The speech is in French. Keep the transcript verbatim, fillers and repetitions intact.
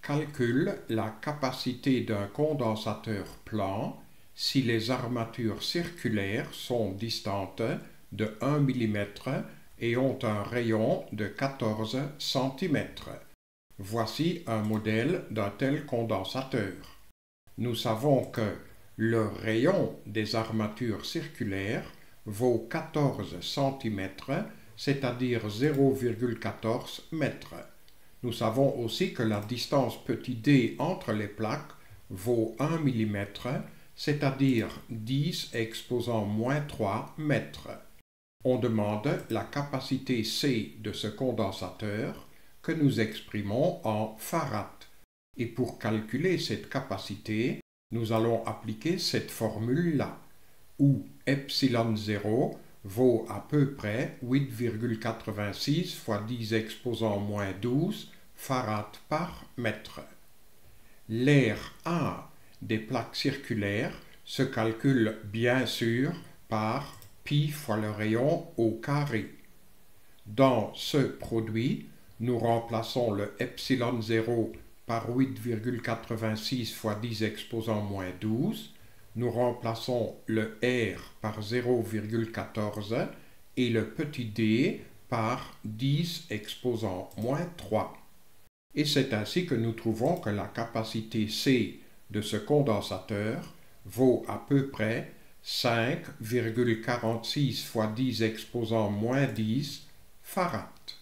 Calcule la capacité d'un condensateur plan si les armatures circulaires sont distantes de un millimètre et ont un rayon de quatorze centimètres. Voici un modèle d'un tel condensateur. Nous savons que le rayon des armatures circulaires vaut quatorze centimètres, c'est-à-dire zéro virgule quatorze mètres. Nous savons aussi que la distance petit d entre les plaques vaut un millimètre, c'est-à-dire dix exposant moins trois mètres. On demande la capacité C de ce condensateur que nous exprimons en farad. Et pour calculer cette capacité, nous allons appliquer cette formule-là, où epsilon zéro vaut à peu près huit virgule quatre-vingt-six fois dix exposant moins douze farad par mètre. L'air A des plaques circulaires se calcule bien sûr par pi fois le rayon au carré. Dans ce produit, nous remplaçons le epsilon zéro par huit virgule quatre-vingt-six fois dix exposant moins douze, nous remplaçons le R par zéro virgule quatorze et le petit d par dix exposant moins trois. Et c'est ainsi que nous trouvons que la capacité C de ce condensateur vaut à peu près cinq virgule quarante-six fois dix exposant moins dix farad.